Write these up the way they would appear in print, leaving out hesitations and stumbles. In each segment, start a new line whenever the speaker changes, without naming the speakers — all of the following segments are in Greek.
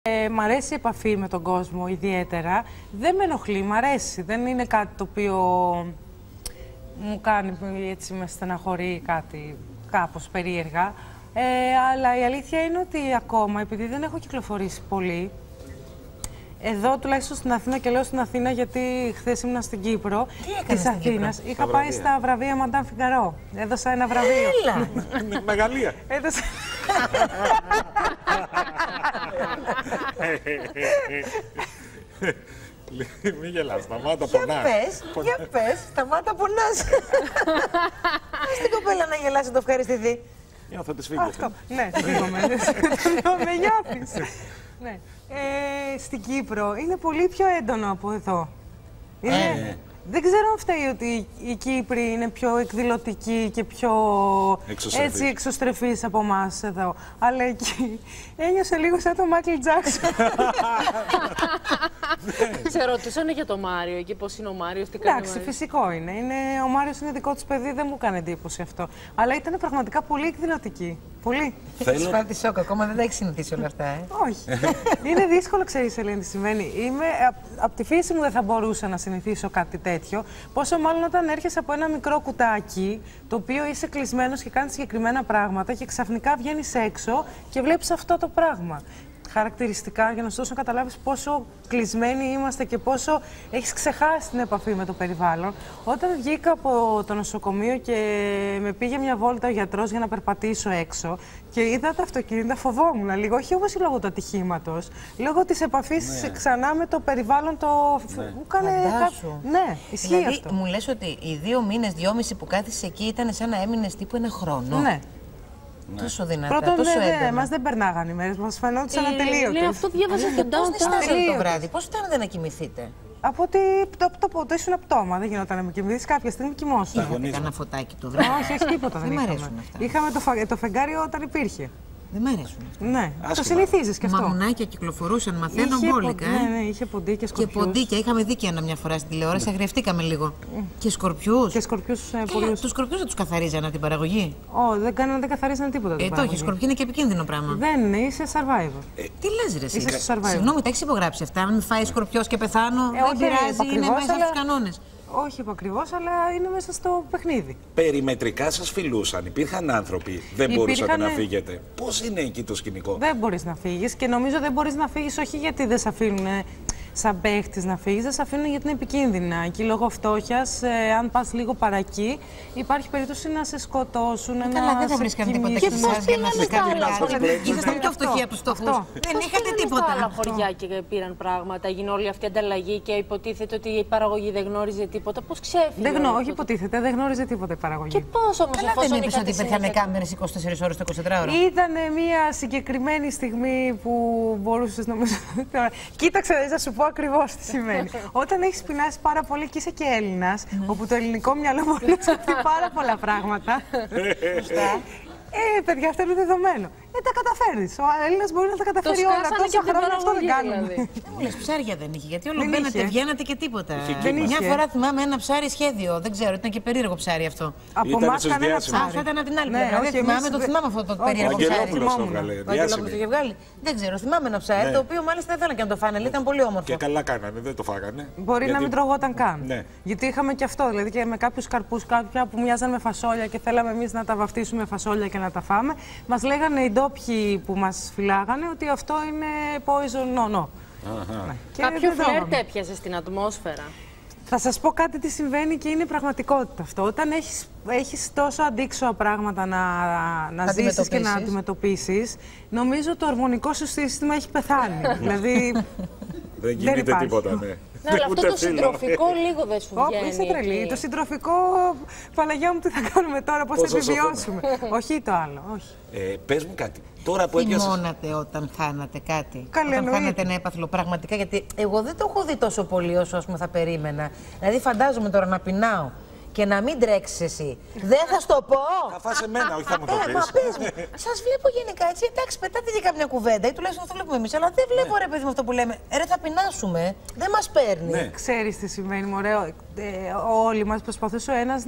Μ' αρέσει η επαφή με τον κόσμο ιδιαίτερα. Δεν με ενοχλεί, μ' αρέσει. Δεν είναι κάτι το οποίο μου κάνει έτσι, με στεναχωρεί κάτι κάπως περίεργα. Αλλά η αλήθεια είναι ότι ακόμα, επειδή δεν έχω κυκλοφορήσει πολύ, εδώ τουλάχιστον στην Αθήνα, και λέω στην Αθήνα γιατί χθες ήμουν στην Κύπρο της Αθήνας, είχα πάει στα βραβεία Madame Figaro. Έδωσα ένα βραβείο.
Έλα!
Μεγαλεία.
Έδωσα...
Μη γελάς, σταμάτα, πονάς.
Για πες, σταμάτα, πονάς. Πες την κοπέλα να γελάσει, να το ευχαριστηθεί.
Νιώθω τη σφίγγω.
Αυτό, ναι, σφίγγομαι. Με νιώθεις. Ναι. Στην Κύπρο είναι πολύ πιο έντονο από εδώ. Δεν ξέρω αν φταίει ότι οι Κύπροι είναι πιο εκδηλωτικοί και πιο έτσι εξωστρεφείς από εμάς εδώ. Αλλά εκεί ένιωσα λίγο σαν τον Μάικλ Τζάκσον.
Σε ρωτούσανε για τον Μάριο, εκεί πώς είναι ο Μάριος, τι κάνει.
Εντάξει, φυσικό είναι. Ο Μάριος είναι δικό του παιδί, δεν μου έκανε εντύπωση αυτό. Αλλά ήταν πραγματικά πολύ εκδηλωτική. Πολύ.
Έχεις φάει τη σοκ, ακόμα δεν τα έχεις συνηθίσει όλα αυτά,
Όχι. Είναι δύσκολο, ξέρεις, Ελένη, τι συμβαίνει. Από τη φύση μου δεν θα μπορούσα να συνηθίσω κάτι τέτοιο. Πόσο μάλλον όταν έρχεσαι από ένα μικρό κουτάκι, το οποίο είσαι κλεισμένος και κάνεις συγκεκριμένα πράγματα και ξαφνικά βγαίνεις έξω και βλέπεις αυτό το πράγμα. Χαρακτηριστικά, για να σου δώσω να καταλάβεις πόσο κλεισμένοι είμαστε και πόσο έχεις ξεχάσει την επαφή με το περιβάλλον. Όταν βγήκα από το νοσοκομείο και με πήγε μια βόλτα ο γιατρός για να περπατήσω έξω και είδα τα αυτοκίνητα, φοβόμουν λίγο, όχι όμως λόγω του ατυχήματος, λόγω της επαφής ξανά με το περιβάλλον. Μου έκανε κάτι. Ναι, ισχύει
δηλαδή,
αυτό.
μου λες ότι οι 2 μήνες, 2,5 που κάθισες εκεί ήταν σαν να έμεινες τύπου ένα χρόνο.
Ναι.
Τόσο δυνατά,
Πρώτον,
τόσο έντονα.
μας δεν περνάγανε οι μέρες, μας φαινόντουσαν ατελείωτες.
Ναι, αυτό διάβαζα και
Πώς νηστάζατε το βράδυ, πώς φτάνετε να κοιμηθείτε?
Από ότι το ήσουν πτώμα, δεν γινόταν να με κοιμηθείς, κάποια στιγμή κοιμόσουν.
Είχατε κανένα φωτάκι το βράδυ?
Όχι, τίποτα δεν
μ'
είχαμε.
αρέσουν αυτά.
Είχαμε το φεγγάρι όταν υπήρχε.
Δεν μ' αρέσουν αυτά.
Ναι, το συνηθίζεις κι αυτό.
Μαμουνάκια κυκλοφορούσαν, μαθαίνω μπόλικα.
Ναι, είχε ποντίκια, σκορπιούς.
Και ποντίκια, είχαμε δει και ένα μια φορά στην τηλεόραση, αγριευτήκαμε λίγο. Και σκορπιούς.
Και σκορπιούς πολλούς.
Τους σκορπιούς δεν τους καθαρίζανε από την παραγωγή?
Δεν καθαρίζανε τίποτα.
Όχι, σκορπιοί είναι και επικίνδυνο πράγμα.
Δεν είναι, είσαι survivor.
Τι λες ρε εσύ?
Είσαι στο survivor.
Συγγνώμη, τα έχεις υπογράψει αυτά? Αν με φάει σκορπιός και πεθάνω, δεν πειράζει, είναι μέσα στους κανόνες.
Όχι ακριβώς, αλλά είναι μέσα στο παιχνίδι.
Περιμετρικά σας φιλούσαν, υπήρχαν άνθρωποι, δεν μπορούσατε να φύγετε. Πώς είναι εκεί το σκηνικό?
Δεν μπορείς να φύγεις και νομίζω δεν μπορείς να φύγεις όχι γιατί δεν σε αφήνουν σαν παίχτης να φύγεις, δεν σε αφήνουν γιατί είναι επικίνδυνα. Εκεί λόγω φτώχειας, αν πας λίγο παρακεί, υπάρχει περίπτωση να σε σκοτώσουν.
Καλά, δεν θα βρίσκαν τίποτα και εσάς για να σας κάνουν κάτι. Ήσασταν πιο φτωχοί από τους φτωχούς. Δεν είχατε τίποτα.
Άλλα χωριά και πήραν πράγματα, έγινε όλη αυτή η ανταλλαγή και υποτίθεται ότι η παραγωγή δεν γνώριζε τίποτα. Πώς ξέφυγε?
Όχι, υποτίθεται, δεν γνώριζε τίποτα η παραγωγή.
Και πώς όμως?
Καλά, δεν είπες ότι υπήρχαν κάμερες 24 ώρες το 24ωρο?
Ήταν μια συγκεκριμένη στιγμή που μπορούσες νομίζω. Κοίταξε, θα σου πω ακριβώς τι σημαίνει. Όταν έχεις πεινάσει πάρα πολύ και είσαι και Έλληνας, όπου το ελληνικό μυαλό μπορεί να σκεφτεί πάρα πολλά πράγματα. Παιδιά, αυτό είναι δεδομένο. Τα καταφέρνεις. Ο Έλληνας μπορεί να τα καταφέρει όλα. Τόσο χρόνο αυτό δεν κάνουμε.
Μου λες, ψάρια δεν είχε, γιατί όλο μπαίνατε, βγαίνατε και τίποτα.
Μια
φορά θυμάμαι ένα ψάρι σχέδιο, δεν ξέρω, ήταν και περίεργο ψάρι αυτό.
Από εμάς κανένα ψάρι.
Αυτό ήταν από την άλλη πλευρά. Δεν θυμάμαι, το θυμάμαι αυτό το περίεργο ψάρι. Ο Αγγελόπουλος το είχε βγάλει. Δεν ξέρω, θυμάμαι ένα ψάρι, το οποίο μάλιστα δεν θέλανε και να το φάνε, ήταν πολύ όμορφο.
Και καλά κάνανε, δεν το φάγανε.
Μπορεί να μην τρογόταν καν. Γιατί είχαμε και αυτό, δηλαδή και με κάποιους καρπούς κάποια που μοιάζαν με φασόλια και θέλαμε εμείς να τα βαφτίσουμε φασόλια και να τα φάμε. Μας λέγανε οι ντόπιοι που μας φυλάγανε ότι αυτό είναι poison no.
Κάποιο φλερτ έπιασε στην ατμόσφαιρα?
Θα σας πω κάτι τι συμβαίνει και είναι πραγματικότητα αυτό. Όταν έχεις τόσο αντίξωα πράγματα να ζήσεις και να αντιμετωπίσεις, νομίζω το ορμονικό σου σύστημα έχει πεθάνει. Δηλαδή,
δεν γίνεται τίποτα, ναι.
Ναι, αλλά αυτό το συντροφικό λίγο δεν σου βγαίνει.
Είσαι τρελή. Το συντροφικό, Παναγιά μου, τι θα κάνουμε τώρα, πώς θα επιβιώσουμε. Όχι το άλλο, όχι.
Πες μου κάτι. Τώρα που έπιασες...
Θυμώνατε όταν χάνατε κάτι?
Καλή,
όταν χάνατε ένα έπαθλο, πραγματικά, γιατί εγώ δεν το έχω δει τόσο πολύ όσο ας πούμε θα περίμενα. Δηλαδή φαντάζομαι τώρα να πεινάω και να μην τρέξεις εσύ. Δεν θα σου το πω!
Θα φας εμένα, όχι θα μου το πεις.
Μα πες μου, σας βλέπω γενικά έτσι, εντάξει, πετάτε και καμιά κουβέντα ή τουλάχιστον το βλέπουμε εμείς, αλλά δεν βλέπω ρε παιδί με αυτό που λέμε. Ρε, θα πεινάσουμε, δεν μας παίρνει.
Ξέρεις τι σημαίνει, μωρέ, όλοι μας προσπαθούσε ο ένας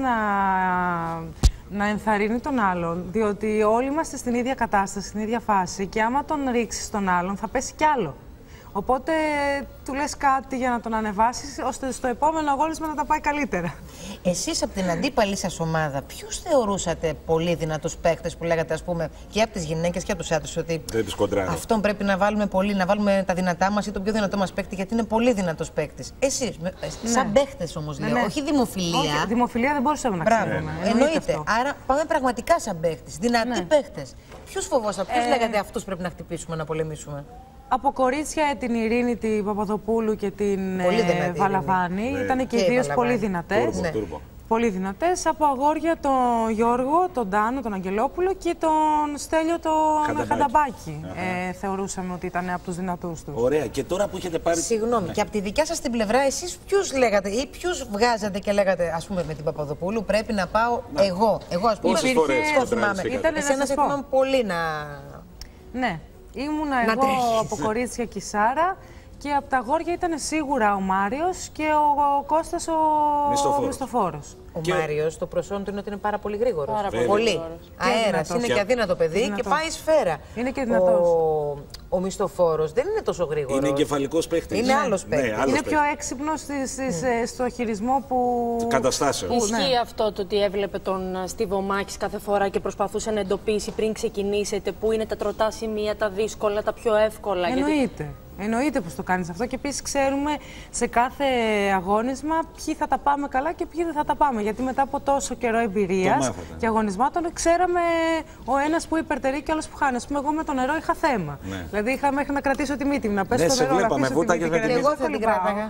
να ενθαρρύνει τον άλλον, διότι όλοι είμαστε στην ίδια κατάσταση, στην ίδια φάση και άμα τον ρίξεις τον άλλον θα πέσει κι άλλο. Οπότε του λες κάτι για να τον ανεβάσεις, ώστε στο επόμενο αγώνισμα να τα πάει καλύτερα.
Εσείς από την αντίπαλη σας ομάδα, ποιους θεωρούσατε πολύ δυνατούς παίκτες που λέγατε, ας πούμε, και από τις γυναίκες και από τους άντρες, ότι αυτόν πρέπει να βάλουμε πολύ, να βάλουμε τα δυνατά μας ή τον πιο δυνατό μας παίκτη, γιατί είναι πολύ δυνατός παίκτης. Εσείς, σαν παίκτες όμως λέω, όχι δημοφιλία.
Όχι, δημοφιλία δεν μπορούσαμε να ξέρουμε.
Εννοείται. Άρα πάμε πραγματικά σαν παίκτες, δυνατοί παίκτες. Ποιους φοβόσατε, ποιους λέγατε αυτούς πρέπει να χτυπήσουμε, να πολεμήσουμε?
Από κορίτσια την Ειρήνη, την Παπαδοπούλου και την Βαλαβάνη. Ήταν και οι δύο πολύ δυνατές. Πολύ δυνατές. Από αγόρια τον Γιώργο, τον Τάνο, τον Αγγελόπουλο και τον Στέλιο τον Χανταμπάκη. Θεωρούσαμε ότι ήταν από τους δυνατούς τους.
Ωραία. Και τώρα που έχετε πάρει...
Συγγνώμη, και από τη δικιά σας την πλευρά, εσείς ποιους λέγατε ή ποιους βγάζατε και λέγατε, ας πούμε, με την Παπαδοπούλου πρέπει να πάω εγώ. Εγώ, ας πούμε, εσένα σε θυμάμαι πολύ να...
Ναι. Ήμουνα εγώ από κορίτσια και η Σάρα και από τα αγόρια ήταν σίγουρα ο Μάριος και ο Κώστας ο Μισθοφόρος.
Ο Μάριος, το προσόν του είναι ότι είναι πάρα πολύ γρήγορος.
Πολύ.
Αέρας, είναι και αδύνατο παιδί και πάει σφαίρα.
Είναι και δυνατός.
Ο Μισθοφόρος δεν είναι τόσο γρήγορος.
Είναι κεφαλικός παίκτης.
Είναι άλλος παίκτης.
Είναι πιο έξυπνος στο χειρισμό που...
καταστάσεων.
Ισχύει αυτό το ότι έβλεπε τον Στίβο Μάκης κάθε φορά και προσπαθούσε να εντοπίσει πριν ξεκινήσετε πού είναι τα τροτά σημεία, τα δύσκολα, τα πιο εύκολα?
Εννοείται. Εννοείται πως το κάνεις αυτό και επίσης ξέρουμε σε κάθε αγώνισμα ποιοι θα τα πάμε καλά και ποιοι δεν θα τα πάμε. Γιατί μετά από τόσο καιρό εμπειρίας και αγωνισμάτων ξέραμε ο ένας που υπερτερεί και ο άλλος που χάνει. Ας πούμε, εγώ με το νερό είχα θέμα. Ναι. Δηλαδή είχα μέχρι να κρατήσω τη μύτη μου, να πέσω στο νερό.
Βλέπαμε,
και εγώ θα την κράταγα.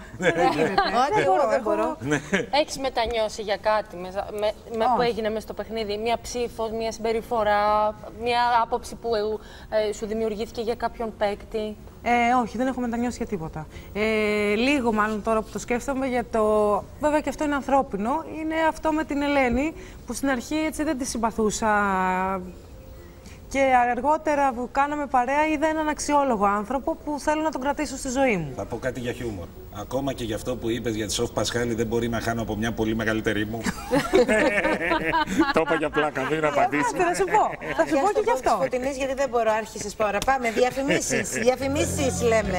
Δεν μπορώ.
Έχεις μετανιώσει για κάτι που έγινε μέσα στο παιχνίδι? Μια ψήφος, μια συμπεριφορά, μια άποψη που σου δημιουργήθηκε για κάποιον παίκτη?
Όχι, δεν έχω μετανιώσει για τίποτα. Λίγο μάλλον τώρα που το σκέφτομαι για το... Βέβαια και αυτό είναι ανθρώπινο. Είναι αυτό με την Ελένη που στην αρχή έτσι δεν τη συμπαθούσα. Και αργότερα που κάναμε παρέα είδα έναν αξιόλογο άνθρωπο που θέλω να τον κρατήσω στη ζωή μου.
Θα πω κάτι για χιούμορ. Ακόμα και για αυτό που είπες για τη Σοφ Πασχάλη, δεν μπορεί να χάνω από μια πολύ μεγαλύτερη μου. Το είπα για πλάκα, δεν απαντήσει.
Θα σου πω. Θα σου πω και γι' αυτό.
Φωτεινής, γιατί δεν μπορώ, άρχισες τώρα. Πάμε, διαφημίσεις λέμε.